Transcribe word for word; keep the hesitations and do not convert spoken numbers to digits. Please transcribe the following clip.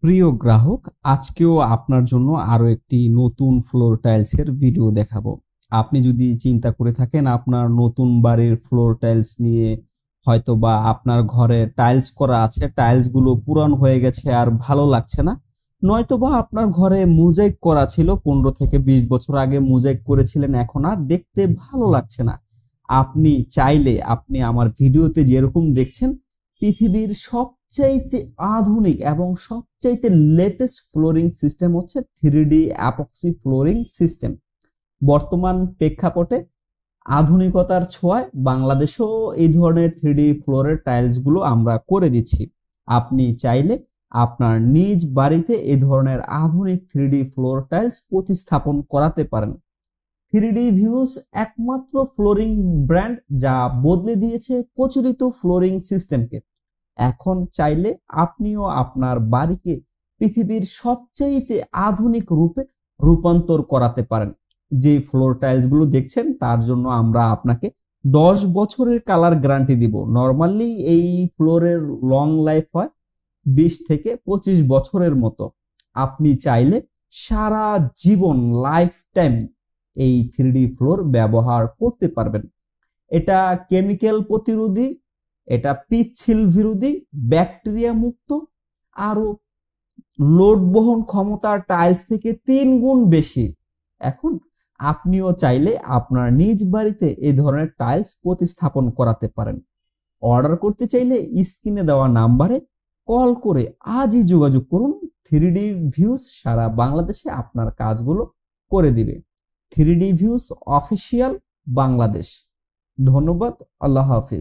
প্রিয় গ্রাহক, আজকেও আপনার জন্য আরো একটি নতুন ফ্লোর টাইলসের ভিডিও দেখাবো। আপনি যদি চিন্তা করে থাকেন আপনার নতুন বাড়ির ফ্লোর টাইলস নিয়ে, হয়তো বা আপনার ঘরে টাইলস করা আছে, টাইলস গুলো পুরান হয়ে গেছে আর ভালো লাগছে না, নয়তো বা আপনার ঘরে মোজাইক করা ছিল, পনেরো থেকে বিশ বছর আগে মোজাইক করেছিলেন, এখন আর দেখতে ভালো লাগছে না। আপনি চাইলে আপনি আমার ভিডিওতে যেরকম দেখছেন, পৃথিবীর সবচাইতে আধুনিক এবং সবচাইতে লেটেস্ট ফ্লোরিং সিস্টেম হচ্ছে three D epoxy flooring system. বর্তমান প্রেক্ষাপটে আধুনিকতার ছোঁয়ায় বাংলাদেশেও এই ধরনের থ্রি ডি ফ্লোরের টাইলস গুলো আমরা করে দিচ্ছি। আপনি চাইলে আপনার নিজ বাড়িতে এই ধরনের আধুনিক থ্রি ডি ফ্লোর টাইলস প্রতিস্থাপন করাতে পারেন। থ্রি ডি ভিউজ একমাত্র ফ্লোরিং ব্র্যান্ড যা বদলে দিয়েছে প্রচলিত ফ্লোরিং সিস্টেমকে। এখন চাইলে আপনিও আপনার বাড়িকে পৃথিবীর সবচেয়ে আধুনিক রূপে রূপান্তর করাতে পারেন। যে ফ্লোর টাইলস গুলো দেখছেন তার জন্য আমরা আপনাকে দশ বছরের কালার গ্যারান্টি দিব। নরমালি এই ফ্লোরের লং লাইফ হয় বিশ থেকে পঁচিশ বছরের মতো। আপনি চাইলে সারা জীবন লাইফ টাইম এই থ্রি ডি ফ্লোর ব্যবহার করতে পারবেন। এটা কেমিক্যাল প্রতিরোধী, এটা পিচ্ছিল বিরোধী, ব্যাকটেরিয়া মুক্ত, আরো লোড বহন ক্ষমতার টাইলস থেকে তিন গুণ বেশি। এখন আপনিও চাইলে আপনার নিজ বাড়িতে এই ধরনের টাইলস প্রতিস্থাপন করাতে পারেন। অর্ডার করতে চাইলে স্ক্রিনে দেওয়া নাম্বারে কল করে আজই যোগাযোগ করুন। থ্রি ডি ভিউজ সারা বাংলাদেশে আপনার কাজগুলো করে দিবে। Three D views official Bangladesh. ধন্যবাদ। আল্লাহ হাফিজ।